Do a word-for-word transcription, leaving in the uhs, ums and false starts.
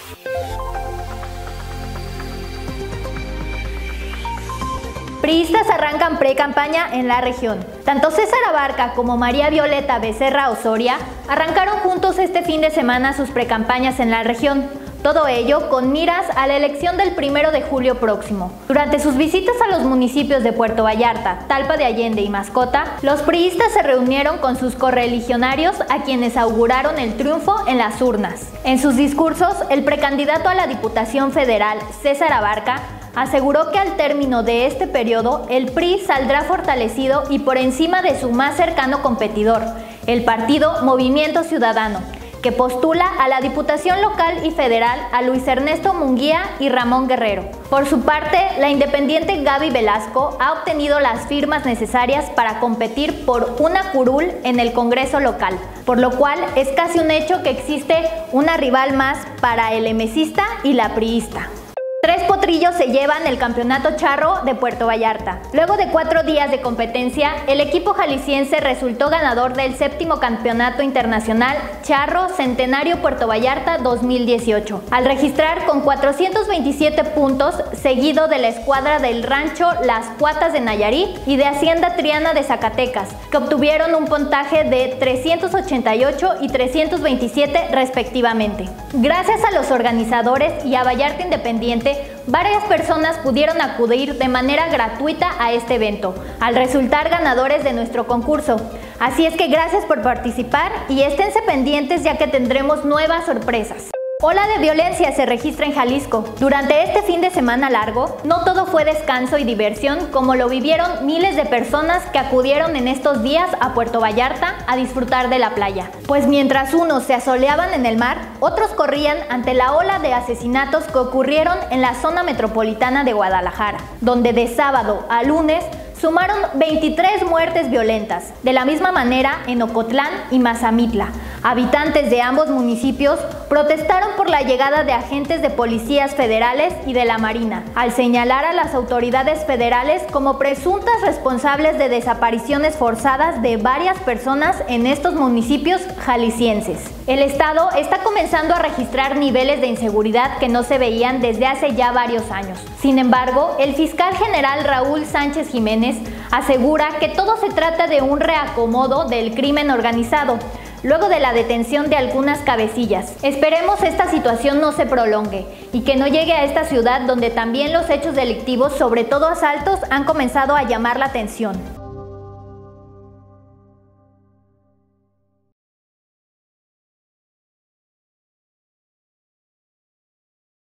Priistas arrancan pre-campaña en la región. Tanto César Abarca como María Violeta Becerra Osoria arrancaron juntos este fin de semana sus precampañas en la región. Todo ello con miras a la elección del primero de julio próximo. Durante sus visitas a los municipios de Puerto Vallarta, Talpa de Allende y Mascota, los priistas se reunieron con sus correligionarios a quienes auguraron el triunfo en las urnas. En sus discursos, el precandidato a la Diputación Federal, César Abarca, aseguró que al término de este periodo, el P R I saldrá fortalecido y por encima de su más cercano competidor, el partido Movimiento Ciudadano, que postula a la Diputación Local y Federal a Luis Ernesto Munguía y Ramón Guerrero. Por su parte, la independiente Gaby Velasco ha obtenido las firmas necesarias para competir por una curul en el Congreso local, por lo cual es casi un hecho que existe una rival más para el emecista y la priista. Tres potrillos se llevan el campeonato charro de Puerto Vallarta. Luego de cuatro días de competencia, el equipo jalisciense resultó ganador del séptimo campeonato internacional Charro Centenario Puerto Vallarta dos mil dieciocho, al registrar con cuatrocientos veintisiete puntos, seguido de la escuadra del rancho Las Cuatas de Nayarit y de Hacienda Triana de Zacatecas, que obtuvieron un puntaje de trescientos ochenta y ocho y trescientos veintisiete respectivamente. Gracias a los organizadores y a Vallarta Independiente, varias personas pudieron acudir de manera gratuita a este evento, al resultar ganadores de nuestro concurso. Así es que gracias por participar y esténse pendientes ya que tendremos nuevas sorpresas. Ola de violencia se registra en Jalisco. Durante este fin de semana largo, no todo fue descanso y diversión como lo vivieron miles de personas que acudieron en estos días a Puerto Vallarta a disfrutar de la playa. Pues mientras unos se asoleaban en el mar, otros corrían ante la ola de asesinatos que ocurrieron en la zona metropolitana de Guadalajara, donde de sábado a lunes sumaron veintitrés muertes violentas. De la misma manera, en Ocotlán y Mazamitla, habitantes de ambos municipios protestaron por la llegada de agentes de policías federales y de la Marina, al señalar a las autoridades federales como presuntas responsables de desapariciones forzadas de varias personas en estos municipios jaliscienses. El estado está comenzando a registrar niveles de inseguridad que no se veían desde hace ya varios años. Sin embargo, el fiscal general Raúl Sánchez Jiménez asegura que todo se trata de un reacomodo del crimen organizado, luego de la detención de algunas cabecillas. Esperemos esta situación no se prolongue y que no llegue a esta ciudad donde también los hechos delictivos, sobre todo asaltos, han comenzado a llamar la atención.